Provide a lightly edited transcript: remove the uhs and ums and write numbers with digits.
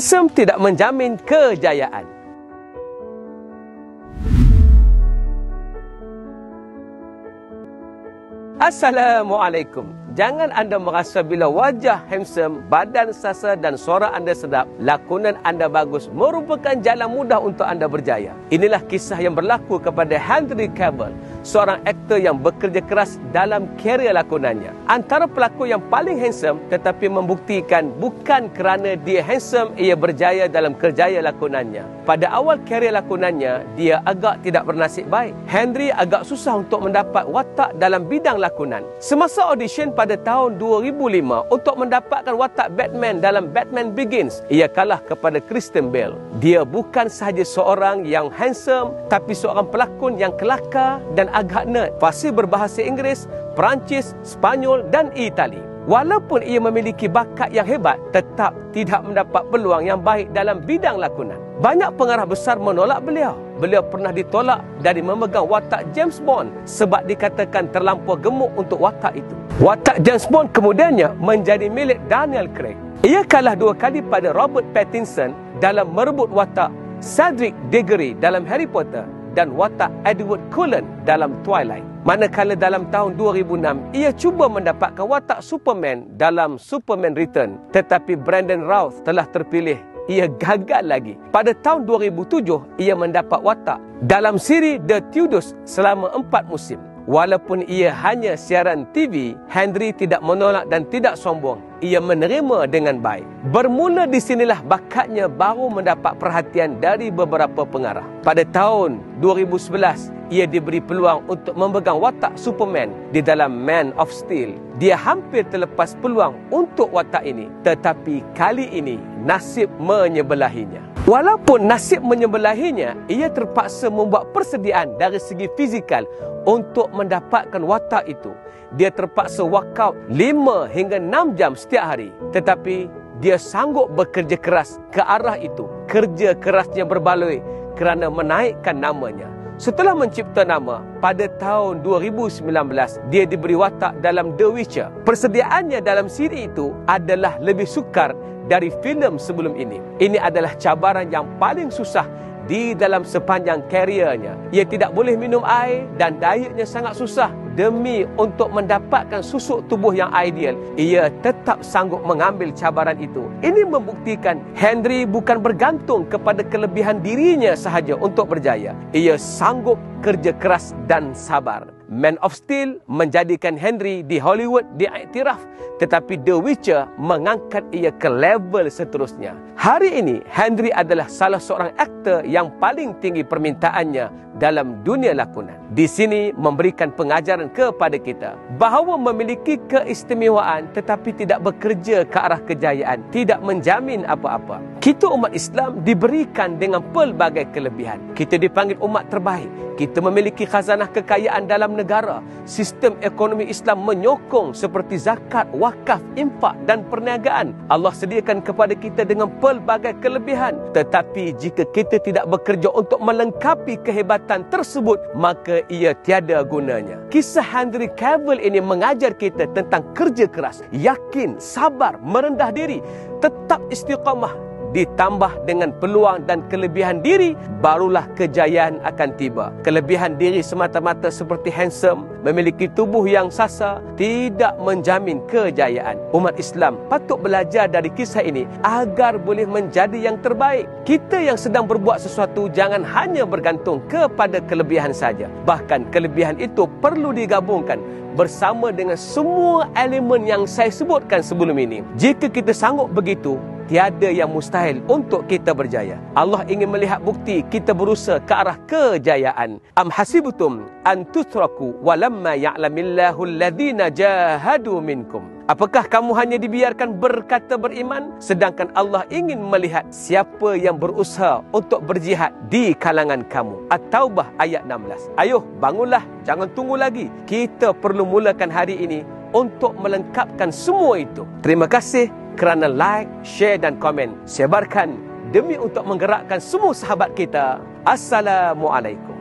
Handsome tidak menjamin kejayaan. Assalamualaikum. Jangan anda merasa bila wajah handsome, badan sasa dan suara anda sedap, lakonan anda bagus merupakan jalan mudah untuk anda berjaya. Inilah kisah yang berlaku kepada Henry Cavill, seorang aktor yang bekerja keras dalam karier lakonannya. Antara pelakon yang paling handsome, tetapi membuktikan bukan kerana dia handsome ia berjaya dalam kerjaya lakonannya. Pada awal karier lakonannya, dia agak tidak bernasib baik. Henry agak susah untuk mendapat watak dalam bidang lakonan. Semasa audition pada tahun 2005 untuk mendapatkan watak Batman dalam Batman Begins, ia kalah kepada Christian Bale. Dia bukan sahaja seorang yang handsome, tapi seorang pelakon yang kelakar dan agak nerd. Fasih berbahasa Inggeris, Perancis, Sepanyol dan Itali. Walaupun ia memiliki bakat yang hebat, tetap tidak mendapat peluang yang baik dalam bidang lakonan. Banyak pengarah besar menolak beliau. Beliau pernah ditolak dari memegang watak James Bond sebab dikatakan terlampau gemuk untuk watak itu. Watak James Bond kemudiannya menjadi milik Daniel Craig. Ia kalah 2 kali pada Robert Pattinson dalam merebut watak Cedric Diggory dalam Harry Potter dan watak Edward Cullen dalam Twilight. Manakala dalam tahun 2006, ia cuba mendapatkan watak Superman dalam Superman Return, tetapi Brandon Routh telah terpilih. Ia gagal lagi. Pada tahun 2007, ia mendapat watak dalam siri The Tudors selama 4 musim. Walaupun ia hanya siaran TV, Henry tidak menolak dan tidak sombong. Ia menerima dengan baik. Bermula di sinilah bakatnya baru mendapat perhatian dari beberapa pengarah. Pada tahun 2011, ia diberi peluang untuk memegang watak Superman di dalam Man of Steel. Dia hampir terlepas peluang untuk watak ini, tetapi kali ini nasib menyebelahinya. Walaupun nasib menyebelahinya, ia terpaksa membuat persediaan dari segi fizikal untuk mendapatkan watak itu. Dia terpaksa workout 5 hingga 6 jam setiap hari. Tetapi dia sanggup bekerja keras ke arah itu. Kerja kerasnya berbaloi kerana menaikkan namanya. Setelah mencipta nama, pada tahun 2019, dia diberi watak dalam The Witcher. Persediaannya dalam siri itu adalah lebih sukar dari filem sebelum ini. Ini adalah cabaran yang paling susah di dalam sepanjang kariernya. Ia tidak boleh minum air dan dietnya sangat susah. Demi untuk mendapatkan susuk tubuh yang ideal, ia tetap sanggup mengambil cabaran itu. Ini membuktikan Henry bukan bergantung kepada kelebihan dirinya sahaja untuk berjaya. Ia sanggup kerja keras dan sabar. Man of Steel menjadikan Henry di Hollywood diiktiraf, tetapi The Witcher mengangkat ia ke level seterusnya. Hari ini, Henry adalah salah seorang aktor yang paling tinggi permintaannya dalam dunia lakonan. Di sini memberikan pengajaran kepada kita bahawa memiliki keistimewaan tetapi tidak bekerja ke arah kejayaan tidak menjamin apa-apa. Kita umat Islam diberikan dengan pelbagai kelebihan. Kita dipanggil umat terbaik. Kita memiliki khazanah kekayaan dalam negara. Sistem ekonomi Islam menyokong seperti zakat, wakaf, infak dan perniagaan. Allah sediakan kepada kita dengan pelbagai kelebihan. Tetapi jika kita tidak bekerja untuk melengkapi kehebatan tersebut, maka ia tiada gunanya. Kisah Henry Cavill ini mengajar kita tentang kerja keras, yakin, sabar, merendah diri, tetap istiqamah. Ditambah dengan peluang dan kelebihan diri, barulah kejayaan akan tiba. Kelebihan diri semata-mata seperti handsome, memiliki tubuh yang sasa, tidak menjamin kejayaan. Umat Islam patut belajar dari kisah ini agar boleh menjadi yang terbaik. Kita yang sedang berbuat sesuatu jangan hanya bergantung kepada kelebihan saja. Bahkan kelebihan itu perlu digabungkan bersama dengan semua elemen yang saya sebutkan sebelum ini. Jika kita sanggup begitu, tiada yang mustahil untuk kita berjaya. Allah ingin melihat bukti kita berusaha ke arah kejayaan. Am hasibtum an tutraku walamma ya'lamillahu alladhina jahadu minkum. Apakah kamu hanya dibiarkan berkata beriman, sedangkan Allah ingin melihat siapa yang berusaha untuk berjihad di kalangan kamu. At-Taubah ayat 16. Ayuh, bangunlah, jangan tunggu lagi. Kita perlu mulakan hari ini untuk melengkapkan semua itu. Terima kasih kerana like, share dan komen. Sebarkan demi untuk menggerakkan semua sahabat kita. Assalamualaikum.